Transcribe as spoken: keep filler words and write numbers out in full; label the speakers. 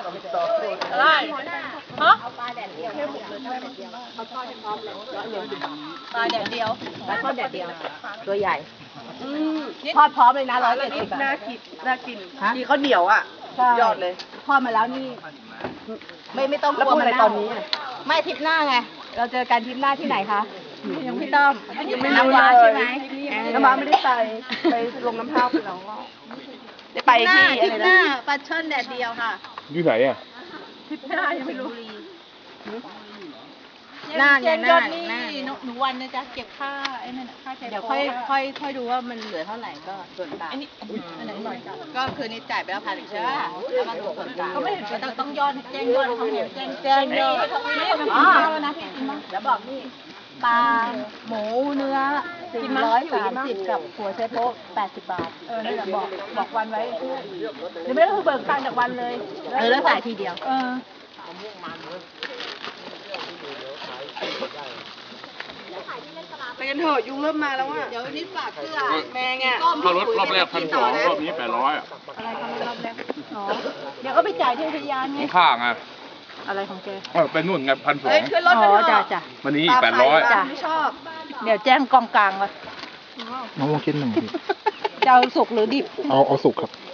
Speaker 1: อะไรฮะปลาแดดเดียวปลาแดดเดียวปลาทอดแดดเดียวตัวใหญ่ทอดพร้อมเลยนะร้อยเจ็ดสิบน่ากินน่ากินดีเขาเหนียวอ่ะยอดเลยทอดมาแล้วนี่ไม่ไม่ต้องกลัวมันตอนนี้ไม่ทริปหน้าไงเราเจอกันทริปหน้าที่ไหนคะยังพี่ต้อมยังไม่น้ำว้าใช่ไหมน้ำว้าไม่ได้ไปไปลงน้ำเท้าไปแล้วได้ไปที่อะไรนะปลาช่อนแดดเดียวค่ะ
Speaker 2: อยู่ไหนอ่ะ
Speaker 1: ทริปหน้ายังไม่รู้หน้าเนี่ยหน้าหน้าหนูวันนะจ๊ะเก็บค่าไอ้นั่นค่าใช้เดี๋ยวค่อยค่อยค่อยดูว่ามันเหลือเท่าไหร่ก็ส่วนต่างอันนี้อันไหนก็คือนี่จ่ายไปแล้วพันใช่ไหมแล้วมันส่วนต่างก็ไม่เห็นต้องต้องย้อนแจ้งย้อนเขาแจ้งแจ้งย้อนนี่มันกินข้าวนะพี่กินมั้ยเดี๋ยวบอกนี่ปลาหมูเนื้อสี่ร้อยสามสิบกับหัวไชโป๊ะแปดสิบบาทเออนี่แหละบอกบอกวันไว้เดี๋ยวไม่ต้องเบิกตังค์จากวันเลยเออแล้วจ่ายทีเดียวเออไปกันเถอะยุงเริ่มมาแล้วอ่ะเดี๋ยวนี่ฝากเสื้อแม่ไง
Speaker 2: เข้ารถรอบแรกพันสองรอบนี้แปดร้อยอ่ะ
Speaker 1: อะไรเข้ารอบแรกอ๋อเดี๋ยวก็ไปจ่ายที่อุทยานไง
Speaker 2: ข้าไง
Speaker 1: อะไรของแก
Speaker 2: เออไปนู่นไงพันสอง
Speaker 1: อ๋อจ้ะจ้ะ
Speaker 2: วันนี้แปดร้อย
Speaker 1: จ้ะชอบเดี๋ยวแจ้งกองกลางวะ
Speaker 3: มะม่วงชิ้นหนึ่ง
Speaker 1: จะเอาสุกหรือดิบ
Speaker 3: เอาเอาสุกครับ